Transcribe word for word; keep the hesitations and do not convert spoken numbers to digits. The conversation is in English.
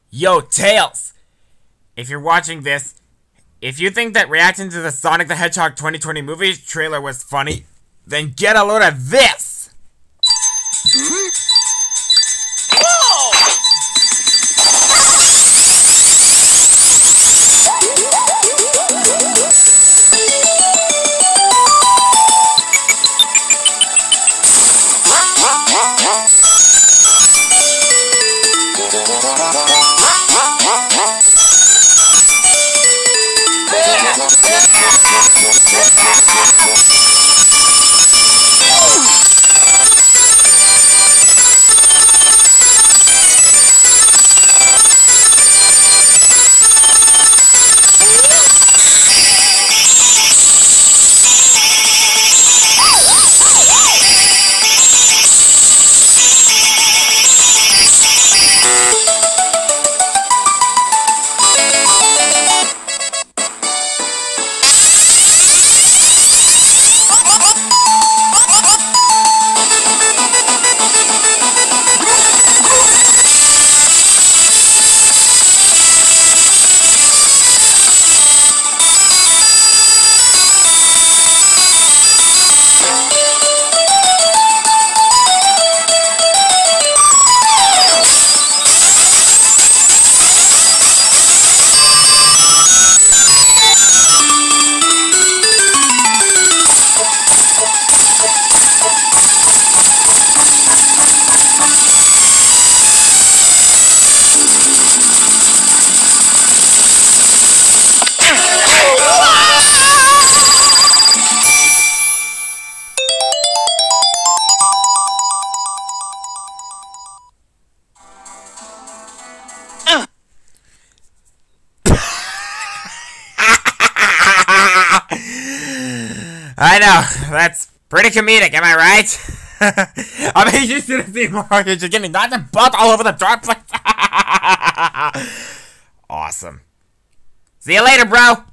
Yo, Tails! If you're watching this, if you think that reacting to the Sonic the Hedgehog twenty twenty movie trailer was funny, then get a load of this! Hmm? Whoa! I know, that's pretty comedic, am I right? I mean, you should have seen more. You're just getting knocked and butt all over the dark place. Awesome. See you later, bro.